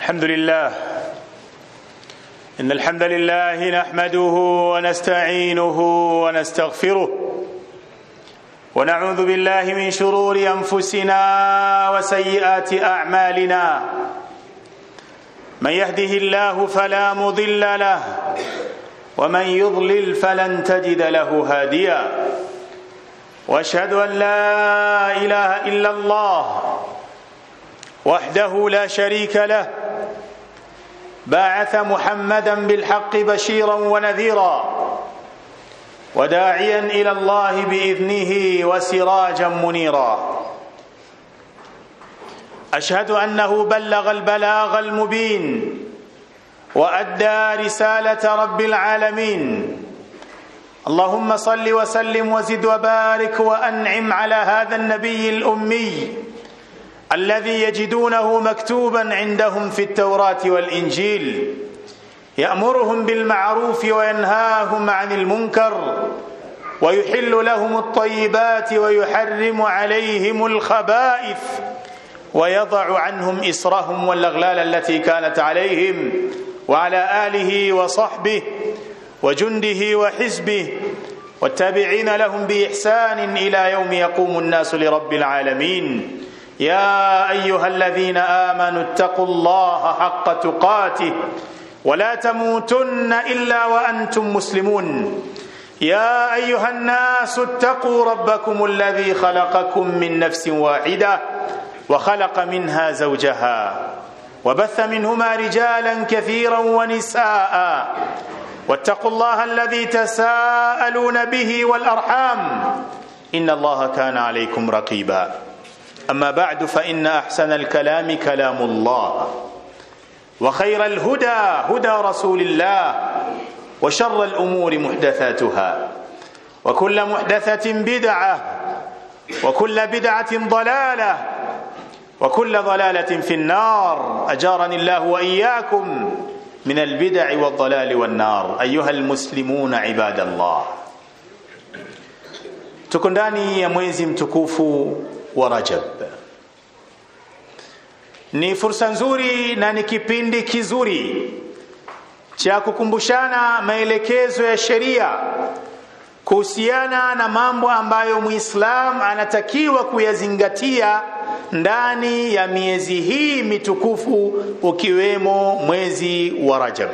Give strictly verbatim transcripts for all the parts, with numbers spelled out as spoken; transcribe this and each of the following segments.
الحمد لله إن الحمد لله نحمده ونستعينه ونستغفره ونعوذ بالله من شرور أنفسنا وسيئات أعمالنا من يهده الله فلا مضل له ومن يضلل فلن تجد له هاديا وأشهد أن لا إله إلا الله وحده لا شريك له بعث محمدا بالحق بشيرا ونذيرا وداعيا إلى الله بإذنه وسراجا منيرا أشهد أنه بلغ البلاغ المبين وأدى رسالة رب العالمين اللهم صل وسلم وزد وبارك وأنعم على هذا النبي الأمي الذي يجدونه مكتوبا عندهم في التوراة والإنجيل يأمرهم بالمعروف وينهاهم عن المنكر ويحل لهم الطيبات ويحرم عليهم الخبائث ويضع عنهم إصرهم والأغلال التي كانت عليهم وعلى آله وصحبه وجنده وحزبه والتابعين لهم بإحسان إلى يوم يقوم الناس لرب العالمين. يا أيها الذين آمنوا اتقوا الله حق تقاته ولا تموتن إلا وأنتم مسلمون. يا أيها الناس اتقوا ربكم الذي خلقكم من نفس واحدة وخلق منها زوجها وبث منهما رجالا كثيرا ونساء واتقوا الله الذي تساءلون به والأرحام إن الله كان عليكم رقيبا. أما بعد فإن أحسن الكلام كلام الله وخير الهدى هدى رسول الله وشر الأمور محدثاتها وكل محدثة بدعة وكل بدعة ضلالة وكل ضلالة في النار أجارني الله وإياكم من البدع والضلال والنار. أيها المسلمون عباد الله, tuko ndani ya mwezi mtukufu wa Rajab. Ni fursa nzuri na ni kipindi kizuri cha kukumbushana maelekezo ya sheria kuhusiana na mambo ambayo Muislam anatakiwa kuyazingatia ndani ya miezi hii mitukufu ukiwemo mwezi wa Rajab.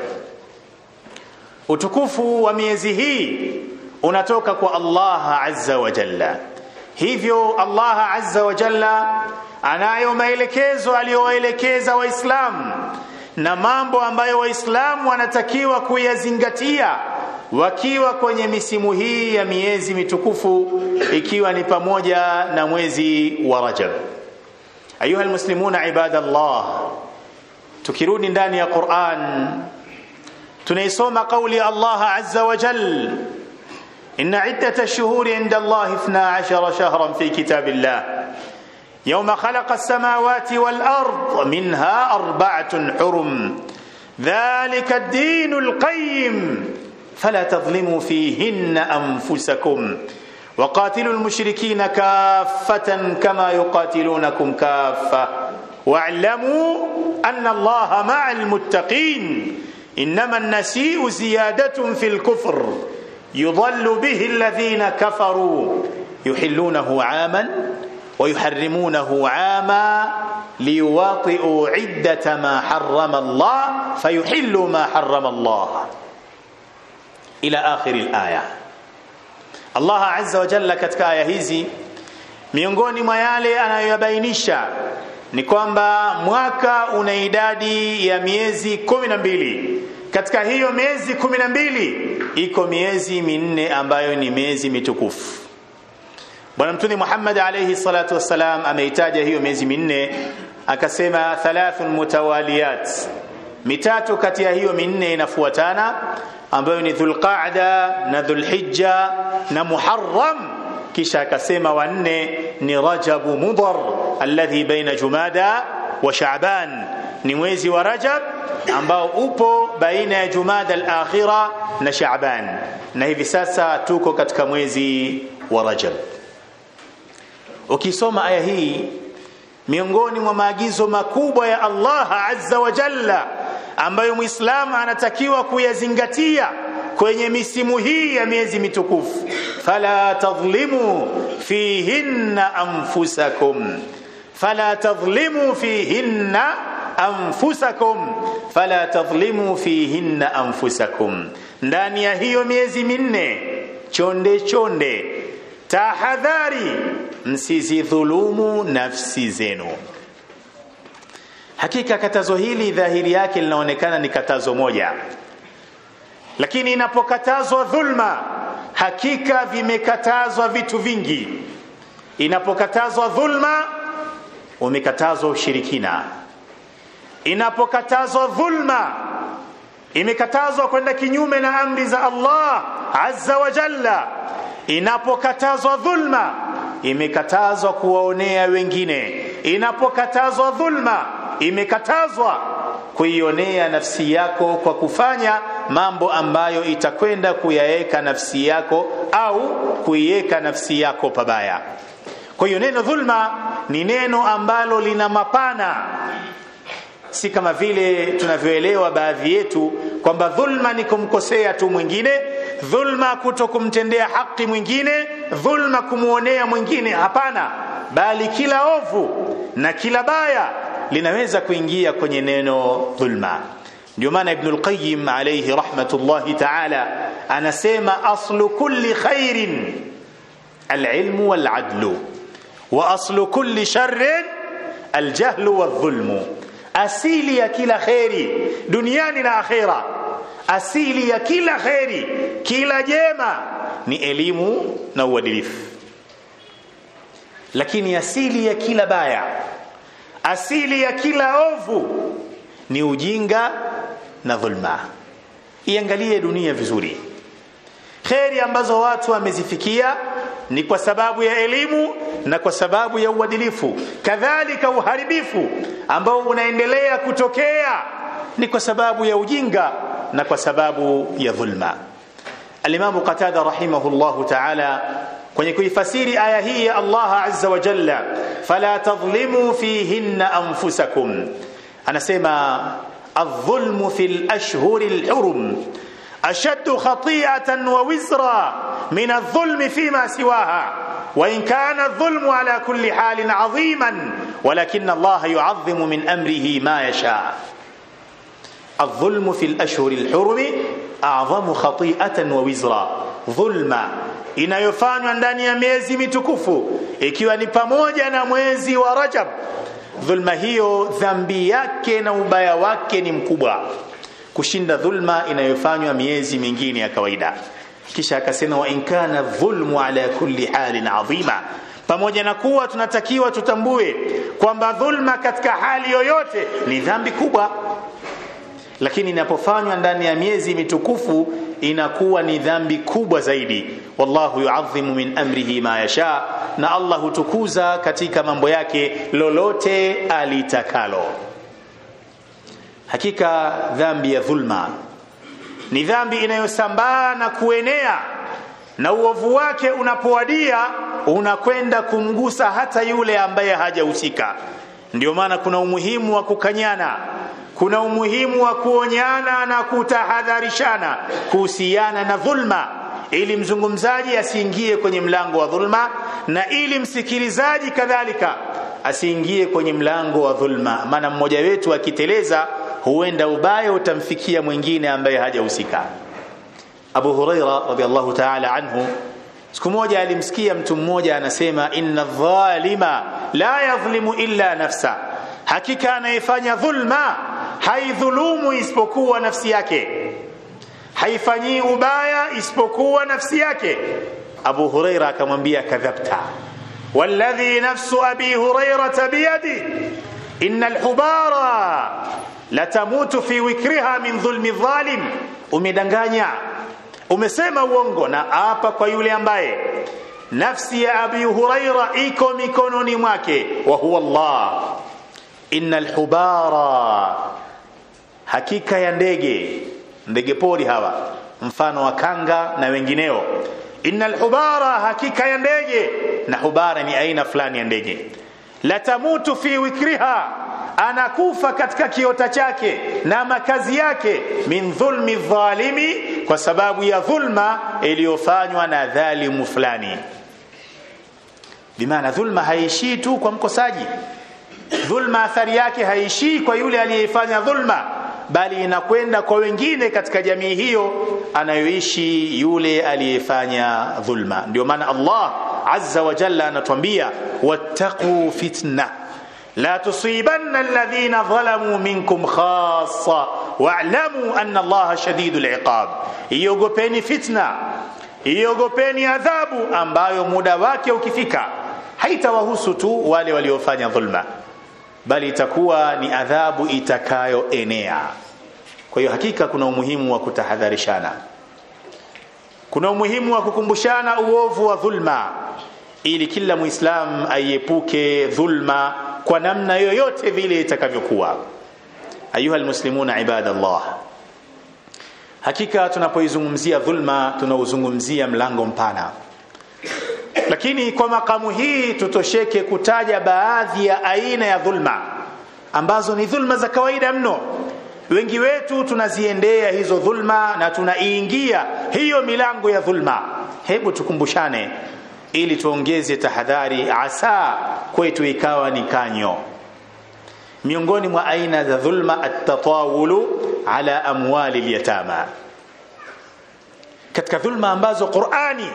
Utukufu wa miezi hii unatoka kwa Allah Azza wa Jalla. Hivyo Allah Azza wa Jalla anayo maelekezo aliyowaelekeza Waislamu na mambo ambayo Waislamu wanatakiwa kuyazingatia wakiwa kwenye misimu hii ya miezi mitukufu ikiwa ni pamoja na mwezi wa Rajab. Ayuha almuslimuna ibadallah, tukirudi ndani ya Qur'an tunaisoma kauli Allah Azza wa Jalla إن عدة الشهور عند الله اثنا عشر شهرا في كتاب الله يوم خلق السماوات والأرض منها أربعة حرم ذلك الدين القيم فلا تظلموا فيهن أنفسكم وقاتلوا المشركين كافة كما يقاتلونكم كافة واعلموا أن الله مع المتقين إنما النسيء زيادة في الكفر يضل به الذين كفروا يحلونه عاما ويحرمونه عاما ليواطئوا عدة ما حرم الله فيحلوا ما حرم الله إلى آخر الآية. Allah Azza wa Jalla katika aya hizi miongoni mwa yale anayoyabainisha ni kwamba mwaka una idadi ya miezi kumi na mbili. Katika hiyo miezi kumi na mbili iko miezi minne ambayo ni miezi mitukufu. Bwana Mtume Muhammad alayhi salatu wassalam ameitaja hiyo miezi minne akasema thalathun mutawaliyat, mitatu kati ya hiyo minne inafuatana ambayo ni Dhulqa'da na Dhulhijja na Muharram, kisha akasema wanne ni Rajab Mudhar alladhi baina Jumada wa Sha'ban, ni mwezi wa Rajab ambao upo baina ya Jumada al-akhira na Sha'ban, na hivi sasa tuko katika mwezi wa Rajab. Ukisoma aya hii miongoni mwa maagizo makubwa ya Allah azza wa jalla ambayo muislamu anatakiwa kuyazingatia kwenye misimu hii ya miezi mitukufu, fala tadhlimu fihinna anfusakum, fala tadhlimu fihinna anfusakum, fala tadhlimu fihinna anfusakum. Ndani ya hiyo miezi minne, chonde chonde, tahadhari, msizidhulumu nafsi zenu. Hakika katazo hili dhahiri yake linaonekana ni katazo moja, lakini inapokatazwa dhulma, hakika vimekatazwa vitu vingi. Inapokatazwa dhulma, umekatazwa ushirikina. Inapokatazwa dhulma, imekatazwa kwenda kinyume na amri za Allah azza wa jalla. Inapokatazwa dhulma, imekatazwa kuwaonea wengine. Inapokatazwa dhulma, imekatazwa kuionea nafsi yako kwa kufanya mambo ambayo itakwenda kuyaeka nafsi yako au kuiweka nafsi yako pabaya. Kwa hiyo neno dhulma ni neno ambalo lina mapana, si kama vile tunavyoelewa baadhi yetu kwamba dhulma ni kumkosea tu mwingine, dhulma kutokumtendea haki mwingine, dhulma kumuonea mwingine. Hapana, bali kila ovu na kila baya linaweza kuingia kwenye neno dhulma. Ndio maana Ibn al-Qayyim alayhi rahmatullahi ta'ala anasema aslu kulli khairin al-ilmu wal-adlu wa aslu kulli sharrin al-jahlu wal-dhulmu. Asili ya kila khairi duniani na akhera, asili ya kila khairi, kila jema ni elimu na uadilifu. Lakini asili ya kila baya, asili ya kila ovu ni ujinga na dhulma. Iangalie dunia vizuri, khairi ambazo watu wamezifikia ni kwa sababu ya elimu na kwa sababu ya uadilifu. Kadhalika uharibifu ambao unaendelea kutokea ni kwa sababu ya ujinga na kwa sababu ya dhulma. Al-Imam Qatada rahimahullahu ta'ala kwenye kuifasiri aya hii ya Allah azza wa jalla, fala tadhlimu fihinna anfusakum, anasema adh-dhulmu fil ashhuril hurum ashaddu khati'atan wa wizra min adh-dhulmi fima siwaha wa in kana adh-dhulmu ala kulli halin 'aziman walakin Allah yu'azzimu min amrihi ma yasha. Adh-dhulmu fil ashhuril hurum a'zamu khati'atan wa wizra, dhulma inayofanywa ndani ya miezi mitukufu ikiwa ni pamoja na mwezi wa Rajab, dhulma hiyo dhambi yake na ubaya wake ni mkubwa kushinda dhulma inayofanywa miezi mingine ya kawaida. Kisha akasema wa in kana dhulmu ala kulli halin adhima, pamoja na kuwa tunatakiwa tutambue kwamba dhulma katika hali yoyote ni dhambi kubwa, lakini inapofanywa ndani ya miezi mitukufu inakuwa ni dhambi kubwa zaidi. Wallahu yu'azzimu min amrihi ma yasha, na Allah hutukuza katika mambo yake lolote alitakalo. Hakika dhambi ya dhulma ni dhambi inayosambaa na kuenea, na uovu wake unapowadia unakwenda kumgusa hata yule ambaye hajahusika. Ndio maana kuna umuhimu wa kukanyana, kuna umuhimu wa kuonyana na kutahadharishana kuhusiana na dhulma, ili mzungumzaji asiingie kwenye mlango wa dhulma na ili msikilizaji kadhalika asiingie kwenye mlango wa dhulma. Maana mmoja wetu akiteleza huenda ubaya utamfikia mwingine ambaye hajahusika. Abu Huraira radhiallahu ta'ala anhu siku moja alimsikia mtu mmoja anasema, inna dhalima la yadhlimu illa nafsa, hakika anayefanya dhulma haidhulumu isipokuwa nafsi yake, haifanyii ubaya isipokuwa nafsi yake. Abu Huraira akamwambia, kadhabta walladhi nafsu abi hurairata biyadi inna alhubara la tamutu fi wikriha min dhulmi dhalim. Umedanganya, umesema uongo, na hapa kwa yule ambaye nafsi ya Abi Huraira iko mikononi mwake, wa huwa Allah. Innal hubara, hakika ya ndege, ndege pori hawa mfano wa kanga na wengineo. Innal hubara, hakika ya ndege, na hubara ni aina fulani ya ndege. la tamutu fi wikriha, anakufa katika kiota chake na makazi yake, min dhulmi dhalimi, kwa sababu ya dhulma iliyofanywa na dhalimu fulani. Bimaana dhulma haishii tu kwa mkosaji, dhulma athari yake haishii kwa yule aliyefanya dhulma, bali inakwenda kwa wengine katika jamii hiyo anayoishi yule aliyefanya dhulma. Ndio maana Allah azza wa jalla anatuambia, wattaqu fitna la tusibanna alladhina zalamu minkum khassa wa'lamu anna Allaha shadidul iqab. Iogopeni fitna, iogopeni adhabu ambayo muda wake ukifika haitawahusu tu wale waliofanya dhulma, bali itakuwa ni adhabu itakayoenea. Kwa hiyo hakika kuna umuhimu wa kutahadharishana, kuna umuhimu wa kukumbushana uovu wa dhulma, ili kila muislam aiepuke dhulma kwa namna yoyote vile itakavyokuwa. Ayuha almuslimuna ibadallah, hakika tunapoizungumzia dhulma tunauzungumzia mlango mpana, lakini kwa makamu hii tutosheke kutaja baadhi ya aina ya dhulma ambazo ni dhulma za kawaida mno. Wengi wetu tunaziendea hizo dhulma na tunaiingia hiyo milango ya dhulma. Hebu tukumbushane ili tuongeze tahadhari, asa kwetu ikawa ni kanyo. Miongoni mwa aina za dhulma at-tatawulu ala amwali al-yatama. Katika dhulma ambazo Qur'ani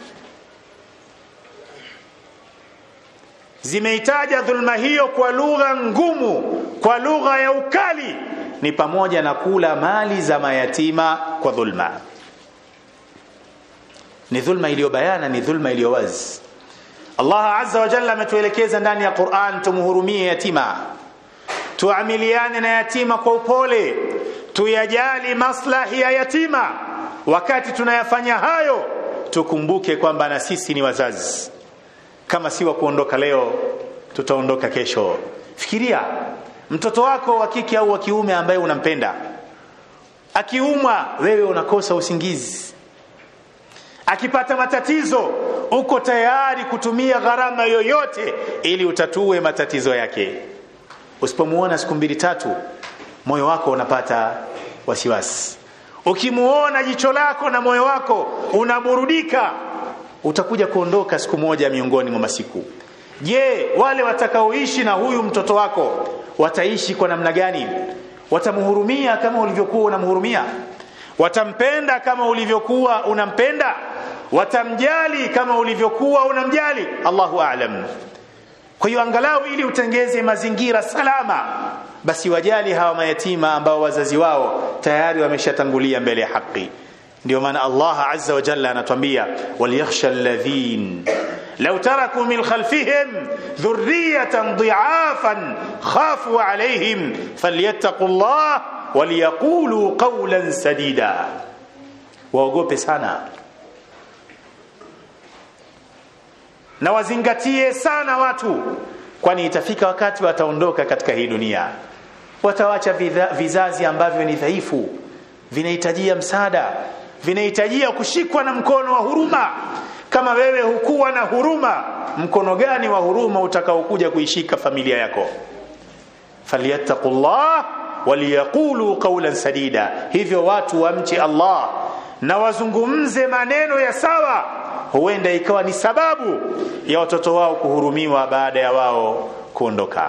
zimeitaja dhulma hiyo kwa lugha ngumu, kwa lugha ya ukali, ni pamoja na kula mali za mayatima kwa dhulma. Ni dhulma iliyobayana, ni dhulma iliyowazi. Allah azza wa jalla ametuelekeza ndani ya Qur'an tumhurumie yatima, tuamiliane na yatima kwa upole, tuyajali maslahi ya yatima. Wakati tunayafanya hayo tukumbuke kwamba na sisi ni wazazi. Kama si wa kuondoka leo, tutaondoka kesho. Fikiria mtoto wako wa kike au wa kiume ambaye unampenda, akiumwa wewe unakosa usingizi, akipata matatizo uko tayari kutumia gharama yoyote ili utatue matatizo yake. Usipomuona siku mbili tatu, moyo wako unapata wasiwasi. Ukimuona jicho lako na moyo wako unaburudika, utakuja kuondoka siku moja miongoni mwa masiku. Je, wale watakaoishi na huyu mtoto wako wataishi kwa namna gani? Watamhurumia kama ulivyokuwa unamhurumia? Watampenda kama ulivyokuwa unampenda? Watamjali kama ulivyokuwa unamjali? Allahu a'lam. Kwa hiyo angalau ili utengeze mazingira salama, basi wajali hawa mayatima ambao wazazi wao tayari wameshatangulia mbele ya haki. Ndio maana Allah azza wa jalla anatuambia, waliyakhsha alladhin law taraku min khalfihim dhurriyatan dhi'afan khafu alayhim falyattaqullah waliyaqulu qawlan sadida. Waogope sana na wazingatie sana watu, kwani itafika wakati wataondoka katika hii dunia, watawacha vizazi ambavyo ni dhaifu, vinahitajia msaada, vinahitajia kushikwa na mkono wa huruma. Kama wewe hukuwa na huruma, mkono gani wa huruma utakaokuja kuishika familia yako? Falyattaqullah waliyaqulu qawlan sadida. Hivyo watu wamche Allah na wazungumze maneno ya sawa, huenda ikawa ni sababu ya watoto wao kuhurumiwa baada ya wao kuondoka.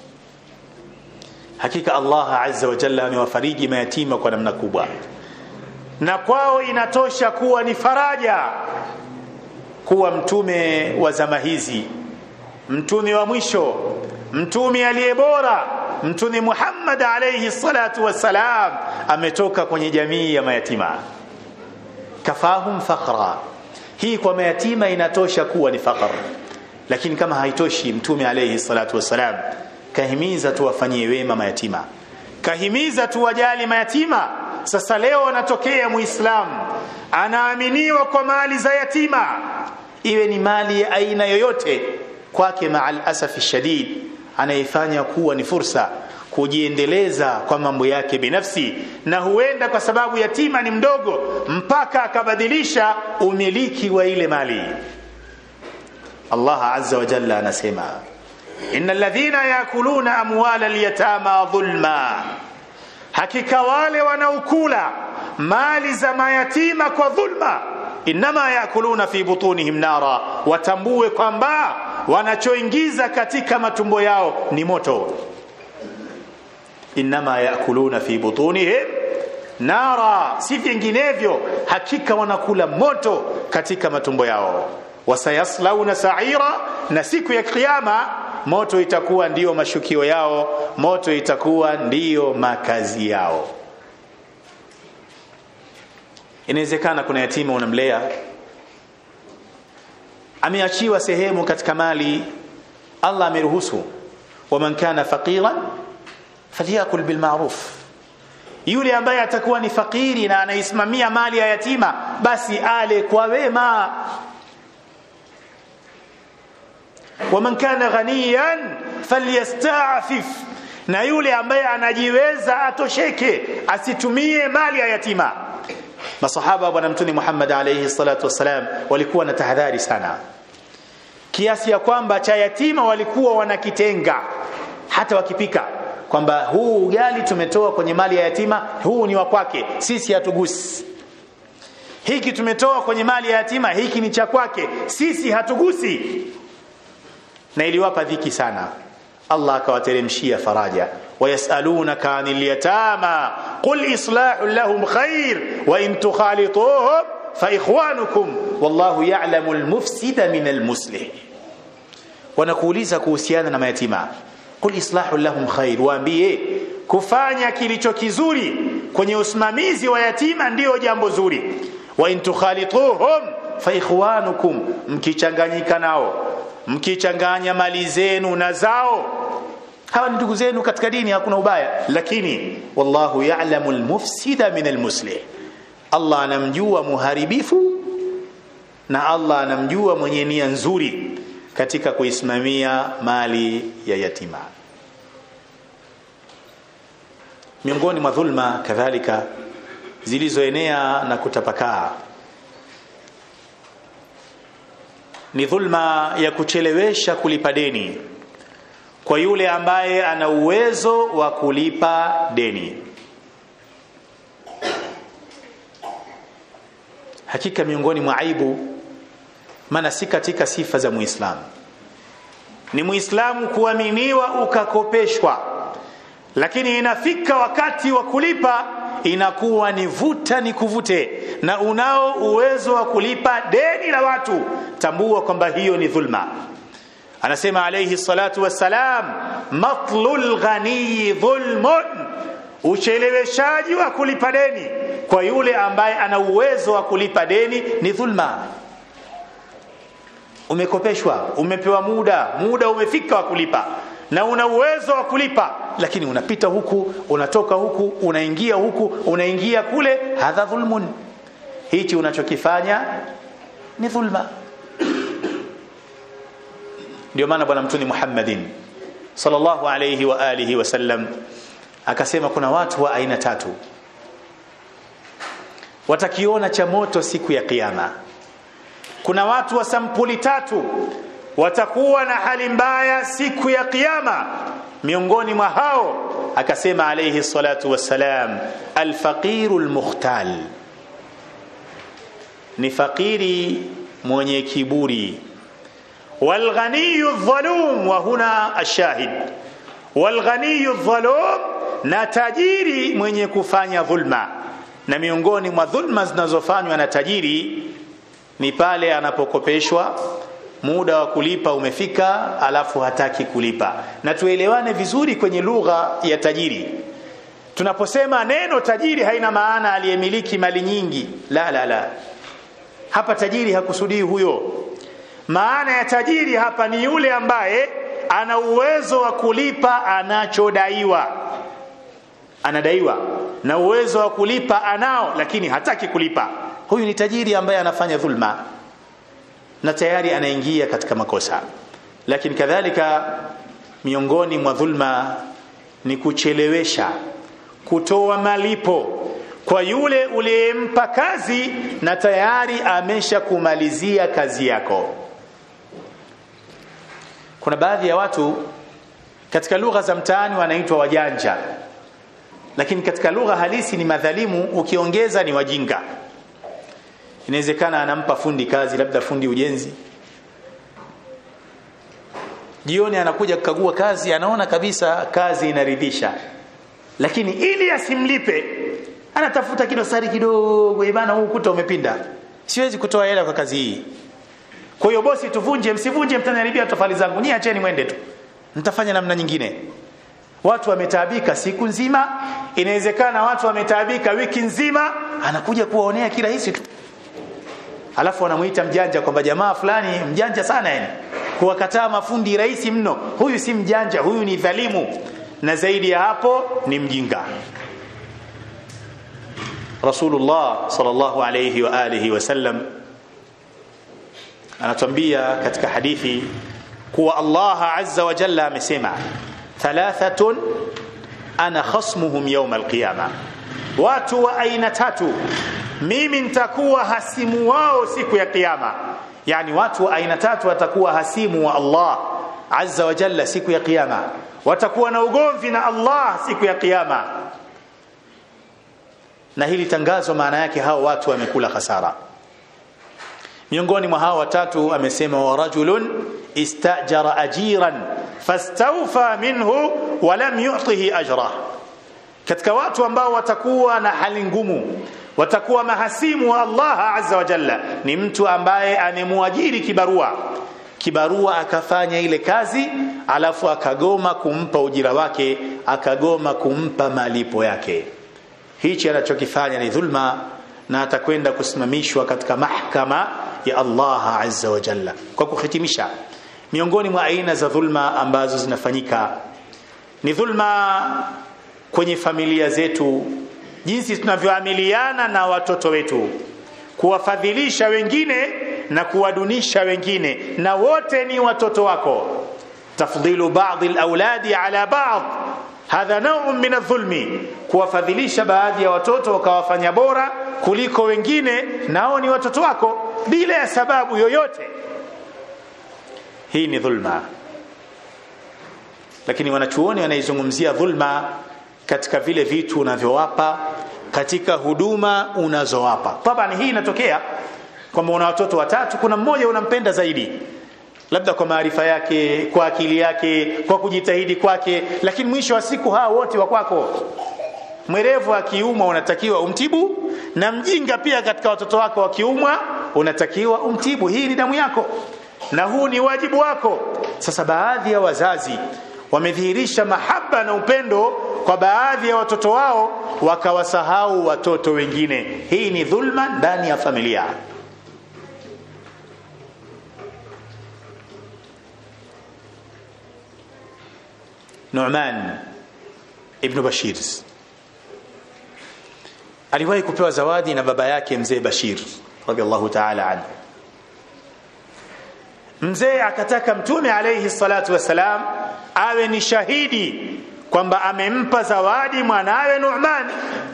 Hakika Allah azza wa jalla amewafariji mayatima kwa namna kubwa, na kwao inatosha kuwa ni faraja kuwa mtume wa zama hizi, mtume wa mwisho, mtume aliyebora, mtume Muhammad alayhi salatu wassalam ametoka kwenye jamii ya mayatima. Kafahum faqra. Hii kwa mayatima inatosha kuwa ni faqr. Lakini kama haitoshi, mtume alayhi salatu wassalam kahimiza tuwafanyie wema mayatima, kahimiza tuwajali mayatima. Sasa leo anatokea muislamu anaaminiwa kwa mali za yatima, iwe ni mali ya aina yoyote, kwake ma'al asafi shadid anaifanya kuwa ni fursa kujiendeleza kwa mambo yake binafsi, na huenda kwa sababu yatima ni mdogo mpaka akabadilisha umiliki wa ile mali. Allah azza wa jalla anasema, innal ladhina yakuluna amwala al-yatama dhulma, hakika wale wanaokula mali za mayatima kwa dhulma, inma yakuluna fi butunihim nara, watambue kwamba wanachoingiza katika matumbo yao ni moto. Inma yakuluna fi butunihim nara, si vinginevyo, hakika wanakula moto katika matumbo yao. Wasayaslawna sa'ira, na siku ya kiyama moto itakuwa ndiyo mashukio yao, moto itakuwa ndiyo makazi yao. Inawezekana kuna yatima unamlea, ameachiwa sehemu katika mali, Allah ameruhusu, waman kana faqiran falyakul bil ma'ruf, yule ambaye atakuwa ni fakiri na anaisimamia mali ya yatima, basi ale kwa wema. Waman kana ghaniyan falyasta'fif, na yule ambaye anajiweza atosheke, asitumie mali ya yatima. Masahaba wa bwana Mtume Muhammad alayhi salatu wasalam walikuwa na tahadhari sana, kiasi ya kwamba cha yatima walikuwa wanakitenga, hata wakipika kwamba huu ugali tumetoa kwenye mali ya yatima, huu ni wa kwake, sisi hatugusi. Hiki tumetoa kwenye mali ya yatima, hiki ni cha kwake, sisi hatugusi. Na iliwapa dhiki sana. Allah akawateremshia faraja, wayasalunaka anil yatama qul islahu lahum khair wa in tukhalituhum fa ikhwanukum wallahu ya'lamu al-mufsida min al-muslih. Wanakuuliza kuhusiana na mayatima, qul islahu lahum khair, waambie kufanya kilicho kizuri kwenye usimamizi wa yatima ndio jambo zuri. Wa in tukhalituhum fa ikhwanukum, mkichanganyika nao, mkichanganya mali zenu na zao, hawa ni ndugu zenu katika dini, hakuna ubaya, lakini wallahu ya'lamu al-mufsida min al-muslih, Allah anamjua muharibifu na Allah anamjua mwenye nia nzuri katika kuisimamia mali ya yatima. Miongoni mwa dhulma kadhalika zilizoenea na kutapakaa ni dhulma ya kuchelewesha kulipa deni kwa yule ambaye ana uwezo wa kulipa deni. Hakika miongoni mwa aibu, maana si katika sifa za Muislamu, ni Muislamu kuaminiwa ukakopeshwa, lakini inafika wakati wa kulipa inakuwa ni vuta ni kuvute, na unao uwezo wa kulipa deni la watu, tambua kwamba hiyo ni dhulma. Anasema alayhi salatu wassalam, matlul ghani dhulmun, ucheleweshaji wa kulipa deni kwa yule ambaye ana uwezo wa kulipa deni ni dhulma. Umekopeshwa, umepewa muda, muda umefika wa kulipa na una uwezo wa kulipa, lakini unapita huku, unatoka huku, unaingia huku, unaingia kule, hadha dhulmun. Hichi unachokifanya ni dhulma. Ndio maana bwana Mtume Muhammadin sallallahu alayhi wa alihi wasallam akasema kuna watu wa aina tatu watakiona cha moto siku ya kiyama. Kuna watu wa sampuli tatu watakuwa na hali mbaya siku ya kiyama. Miongoni mwa hao akasema alayhi salatu wassalam, al-faqirul mukhtal, ni fakiri mwenye kiburi, wal ghaniyyu dhalum, wa huna ashahid, wal ghaniyyu dhalum, na tajiri mwenye kufanya dhulma. Na miongoni mwa dhulma zinazofanywa na tajiri ni pale anapokopeshwa, muda wa kulipa umefika, alafu hataki kulipa. Na tuelewane vizuri kwenye lugha ya tajiri. Tunaposema neno tajiri haina maana aliyemiliki mali nyingi, la la la. Hapa tajiri hakusudii huyo. Maana ya tajiri hapa ni yule ambaye ana uwezo wa kulipa anachodaiwa. Anadaiwa na uwezo wa kulipa anao, lakini hataki kulipa. Huyu ni tajiri ambaye anafanya dhulma na tayari anaingia katika makosa. Lakini kadhalika miongoni mwa dhulma ni kuchelewesha kutoa malipo kwa yule uliyempa kazi na tayari amesha kumalizia kazi yako. Kuna baadhi ya watu katika lugha za mtaani wanaitwa wajanja, lakini katika lugha halisi ni madhalimu, ukiongeza ni wajinga. Inawezekana anampa fundi kazi, labda fundi ujenzi, jioni anakuja kukagua kazi, anaona kabisa kazi inaridhisha, lakini ili asimlipe anatafuta kidosari kidogo, bwana huu kuta umepinda, siwezi kutoa hela kwa kazi hii, kwa hiyo bosi tuvunje, msivunje mtaniharibia tofali zangu, nyie acheni mwende tu, nitafanya namna nyingine. Watu wametaabika siku nzima, inawezekana watu wametaabika wiki nzima, anakuja kuwaonea kirahisi tu, alafu anamuita mjanja kwamba jamaa fulani mjanja sana, yani kuwakataa mafundi rahisi mno. Huyu si mjanja, huyu ni dhalimu, na zaidi ya hapo ni mjinga. Rasulullah sallallahu alayhi wa alihi wasallam anatuambia katika hadithi kuwa Allah azza wa jalla amesema, thalathatun ana khasmuhum yawm alqiyama, watu wa aina tatu mimi nitakuwa hasimu wao siku ya kiyama. Yani watu wa aina tatu watakuwa hasimu wa Allah azza wa jalla siku ya kiyama, watakuwa na ugomvi na Allah siku ya kiyama. Na hili tangazo maana yake hao watu wamekula hasara. Miongoni mwa hao watatu amesema, wa rajulun istajara ajiran fastawfa minhu wa lam yu'tihi ajra. Katika watu ambao watakuwa na hali ngumu, watakuwa mahasimu wa Allah azza wa jalla, ni mtu ambaye anemuajiri kibarua, kibarua akafanya ile kazi, alafu akagoma kumpa ujira wake, akagoma kumpa malipo yake. Hichi anachokifanya ni dhulma, na atakwenda kusimamishwa katika mahakama ya Allah azza wa jalla. Kwa kuhitimisha, miongoni mwa aina za dhulma ambazo zinafanyika ni dhulma kwenye familia zetu, jinsi tunavyoamiliana na watoto wetu, kuwafadhilisha wengine na kuwadunisha wengine, na wote ni watoto wako. Tafdhilu baadhi alawladi ala baadhi, hadha naw'un min adh-dhulmi, kuwafadhilisha baadhi ya watoto wakawafanya bora kuliko wengine, nao ni watoto wako bila ya sababu yoyote. Hii ni dhulma. Lakini wanachuoni wanaizungumzia dhulma katika vile vitu unavyowapa, katika huduma unazowapa. Tabani hii inatokea kwamba una watoto watatu, kuna mmoja unampenda zaidi, labda kwa maarifa yake, kwa akili yake, kwa kujitahidi kwake, lakini mwisho wa siku hao wote wa kwako. Mwerevu akiumwa unatakiwa umtibu, na mjinga pia katika watoto wako wakiumwa unatakiwa umtibu. Hii ni damu yako na huu ni wajibu wako. Sasa baadhi ya wazazi wamedhihirisha mahaba na upendo kwa baadhi ya watoto wao, wakawasahau watoto wengine. Hii ni dhulma ndani ya familia. Nu'man ibn Bashir aliwahi kupewa zawadi na baba yake mzee Bashir radhiallahu ta'ala anhu. Mzee akataka Mtume alayhi salatu wasalam awe ni shahidi kwamba amempa zawadi mwanawe Nu'man.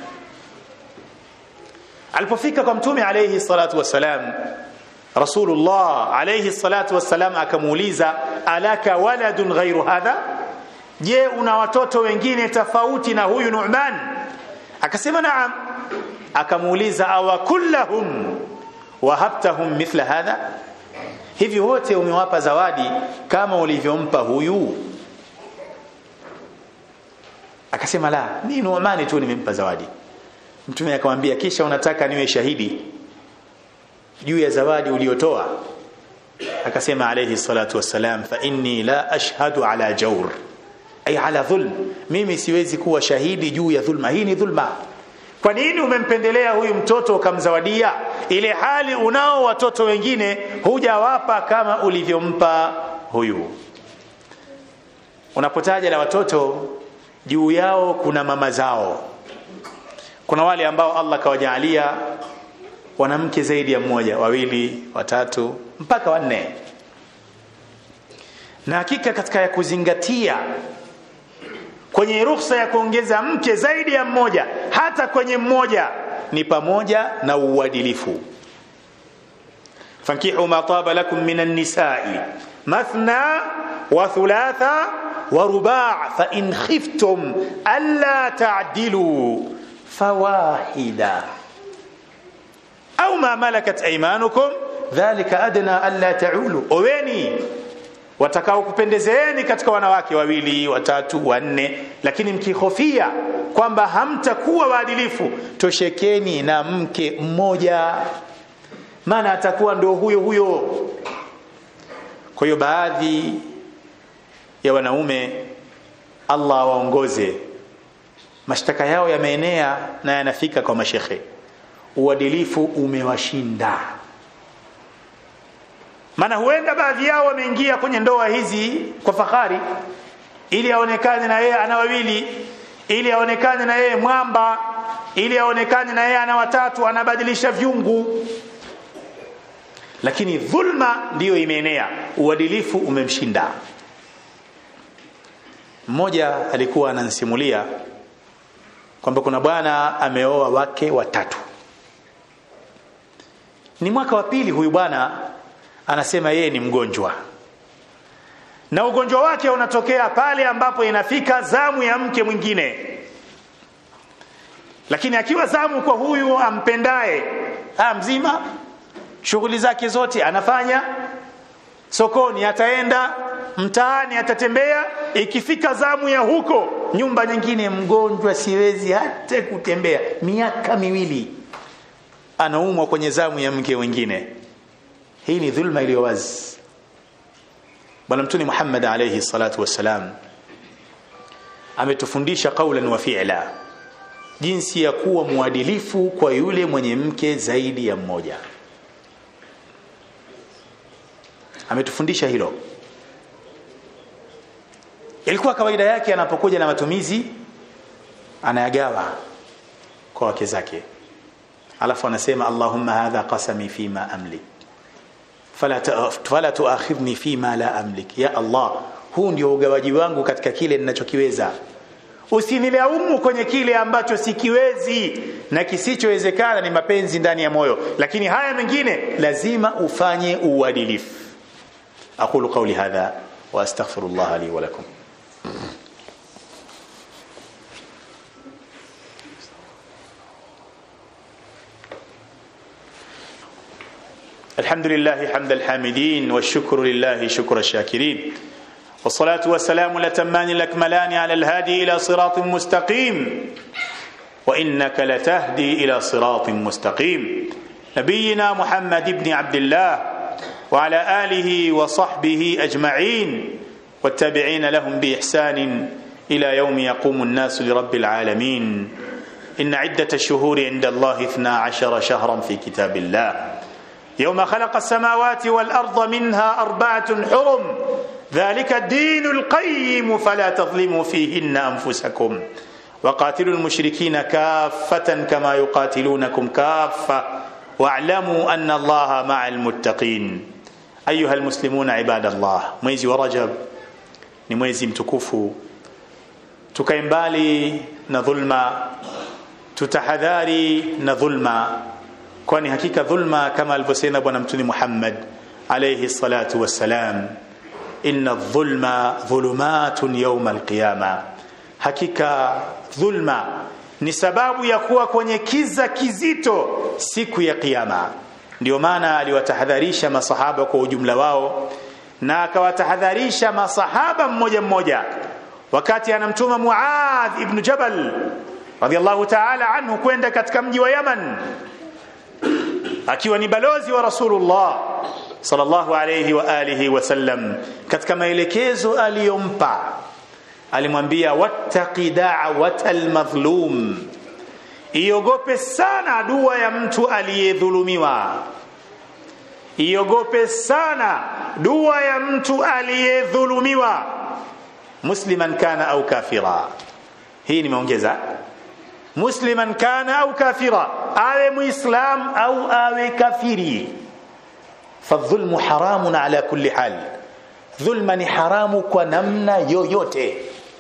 Alipofika kwa Mtume alayhi salatu wasalam, Rasulullah alayhi salatu wasalam akamuuliza, alaka waladun ghairu hadha, je, una watoto wengine tofauti na huyu Nu'man? Akasema naam. Akamuuliza, awa kullahum wahabtahum mithla hadha, hivi wote umewapa zawadi kama ulivyompa huyu? Akasema la, ni Nu'man tu nimempa zawadi. Mtume akamwambia, kisha unataka niwe shahidi juu ya zawadi uliotoa? Akasema alayhi salatu wassalam, fa inni la ashhadu ala jawr, ay ala dhulm, mimi siwezi kuwa shahidi juu ya dhulma. Hii ni dhulma. Kwa nini umempendelea huyu mtoto ukamzawadia, ile hali unao watoto wengine hujawapa kama ulivyompa huyu? Unapotaja na watoto, juu yao kuna mama zao. Kuna wale ambao Allah kawajalia wanamke zaidi ya mmoja, wawili, watatu, mpaka wanne. Na hakika katika ya kuzingatia kwenye ruhusa ya kuongeza mke zaidi ya mmoja, hata kwenye mmoja, ni pamoja na uadilifu. Fankihu ma taba lakum minan nisa'i mathna wa thulatha wa ruba' fa in khiftum alla ta'dilu fawahida au ma malakat aymanukum dhalika adna alla ta'ulu. Oweni watakao kupendezeeni katika wanawake wawili, watatu, wanne, lakini mkihofia kwamba hamtakuwa waadilifu, toshekeni na mke mmoja, maana atakuwa ndio huyo huyo. Kwa hiyo baadhi ya wanaume, Allah waongoze, mashtaka yao yameenea na yanafika kwa mashekhe, uadilifu umewashinda. Maana huenda baadhi yao wameingia kwenye ndoa hizi kwa fahari, ili aonekane na yeye ana wawili, ili aonekane na yeye mwamba, ili aonekane na yeye ana watatu, anabadilisha vyungu. Lakini dhulma ndiyo imeenea, uadilifu umemshinda. Mmoja alikuwa ananisimulia kwamba kuna bwana ameoa wake watatu. Ni mwaka wa pili huyu bwana anasema yeye ni mgonjwa, na ugonjwa wake unatokea pale ambapo inafika zamu ya mke mwingine. Lakini akiwa zamu kwa huyu ampendaye, ha mzima, shughuli zake zote anafanya, sokoni ataenda, mtaani atatembea. Ikifika zamu ya huko nyumba nyingine, mgonjwa, siwezi hata kutembea, miaka miwili anaumwa kwenye zamu ya mke mwingine. Hii ni dhulma iliyo wazi. Bwana Mtume Muhammad alayhi salatu wassalam ametufundisha qawlan wa fi'la jinsi ya kuwa muadilifu kwa yule mwenye mke zaidi ya mmoja. Ametufundisha hilo. Ilikuwa kawaida yake anapokuja na matumizi anayagawa kwa wake zake, alafu anasema Allahumma hadha qasami fima amlik fala fala tuakhidhni fima la amlik. Ya Allah, huu ndio ugawaji wangu katika kile ninachokiweza, usinilaumu kwenye kile ambacho sikiwezi, na kisichowezekana ni mapenzi ndani ya moyo, lakini haya mengine lazima ufanye uadilifu. Aqulu qawli hadha wa astaghfirullah li wa lakum. الحمد لله حمد الحامدين والشكر لله شكر الشاكرين والصلاة والسلام الأتمان الأكملان على الهادي إلى صراط مستقيم وإنك لتهدي إلى صراط مستقيم نبينا محمد بن عبد الله وعلى آله وصحبه أجمعين والتابعين لهم بإحسان إلى يوم يقوم الناس لرب العالمين. إن عدة الشهور عند الله اثنا عشر شهرا في كتاب الله يوم خلق السماوات والأرض منها أربعة حرم ذلك الدين القيم فلا تظلموا فيهن أنفسكم وقاتلوا المشركين كافة كما يقاتلونكم كافة واعلموا أن الله مع المتقين. أيها المسلمون عباد الله, mwezi wa Rajab ni mwezi mtukufu. Tukae mbali na dhulma, tutahadhari na dhulma, kwani hakika dhulma kama alivyosema Bwana Mtume Muhammad alayhi salatu wassalam, inna dhulma dhulumatun yawm alqiyama, hakika dhulma ni sababu ya kuwa kwenye kiza kizito siku ya kiyama. Ndio maana aliwatahadharisha masahaba kwa ujumla wao, na akawatahadharisha masahaba mmoja mmoja wakati anamtuma Muadh ibn Jabal radiyallahu ta'ala anhu kwenda katika mji wa Yaman, akiwa ni balozi wa Rasulullah sallallahu alayhi wa alihi wasallam. Katika maelekezo aliyompa alimwambia, wattaqi da'watal madhlum, iogope sana dua ya mtu aliyedhulumiwa, iogope sana dua ya mtu aliyedhulumiwa, musliman kana au kafira. Hii nimeongeza, musliman kana au kafira, awe muislam au awe kafiri. fadhulmu haramun ala kulli hal, dhulma ni haramu kwa namna yoyote,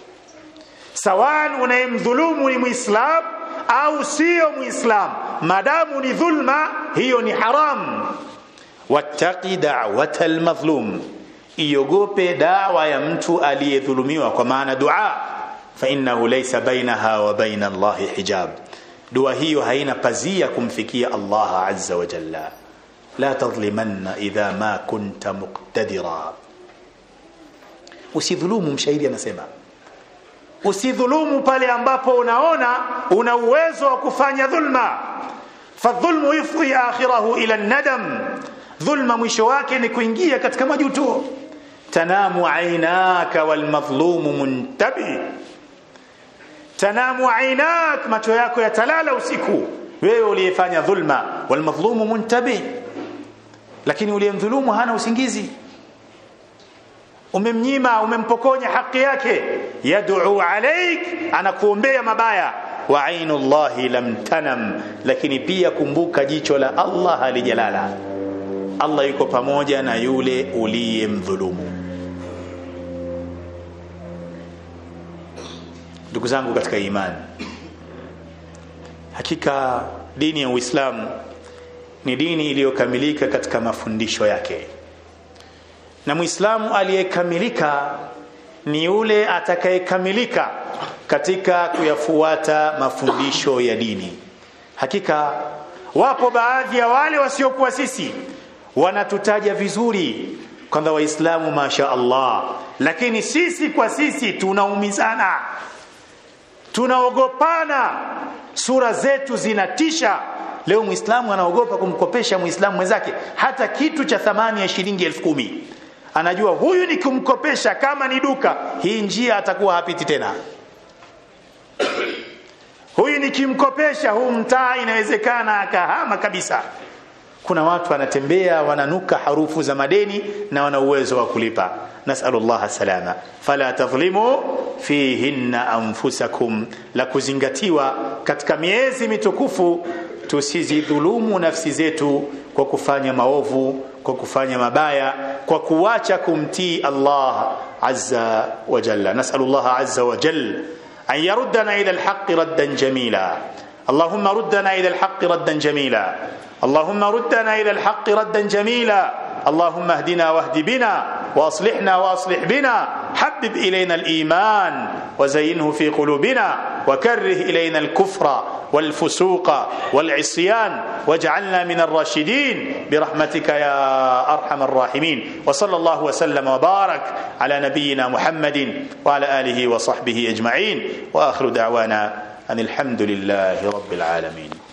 sawan unayemdhulumu ni muislam au sio muislam, madamu ni dhulma, hiyo ni haram. wattaqi da'watal madhlum, iogope da'wa ya mtu aliyedhulumiwa, kwa maana dua fa innahu laysa bainaha wa baina Allahi hijab, dua hiyo haina pazia kumfikia Allah azza wa jalla. La tadhlimanna idha ma kunta muqtadira, usidhulumu. Mshairi anasema usidhulumu pale ambapo unaona una uwezo wa kufanya dhulma. Fadhulmu yufdi akhirahu ila an-nadam, dhulma mwisho wake ni kuingia katika majuto. Tanamu aynaka wal madhlumu muntabi, tanamu aynak, macho yako yatalala usiku, wewe uliyefanya dhulma. Wal madhlumu muntabi, lakini uliyemdhulumu hana usingizi. Umemnyima, umempokonya haki yake. Yad'u alayk, anakuombea mabaya. Wa ainullahi lam tanam, lakini pia kumbuka jicho la Allah halijalala. Allah yuko pamoja na yule uliyemdhulumu. Ndugu zangu katika imani, hakika dini ya Uislamu ni dini iliyokamilika katika mafundisho yake, na Muislamu aliyekamilika ni yule atakayekamilika katika kuyafuata mafundisho ya dini. Hakika wapo baadhi ya wale wasiokuwa sisi wanatutaja vizuri kwamba Waislamu masha Allah, lakini sisi kwa sisi tunaumizana, tunaogopana, sura zetu zinatisha. Leo Muislamu anaogopa kumkopesha Muislamu mwenzake hata kitu cha thamani ya shilingi elfu kumi. Anajua huyu ni kumkopesha, kama ni duka hii njia atakuwa hapiti tena. Huyu nikimkopesha huu mtaa inawezekana akahama kabisa. Kuna watu wanatembea wananuka harufu za madeni na wana uwezo wa kulipa. Nasallallahu salama. Fala tadhlimu fihinna anfusakum, la kuzingatiwa katika miezi mitukufu, tusizidhulumu nafsi zetu kwa kufanya maovu, kwa kufanya mabaya, kwa kuacha kumtii Allah azza wa jalla. Nasallallahu azza wa jalla an yaruddana ila alhaq raddan jamila. Allahumma ruddana ila alhaq raddan jamila. اللهم ردنا إلى الحق ردا جميلا. اللهم اهدنا واهد بنا وأصلحنا وأصلح بنا. حبب إلينا الإيمان وزينه في قلوبنا وكره إلينا الكفر والفسوق والعصيان واجعلنا من الراشدين برحمتك يا أرحم الراحمين. وصلى الله وسلم وبارك على نبينا محمد وعلى آله وصحبه أجمعين، وآخر دعوانا أن الحمد لله رب العالمين.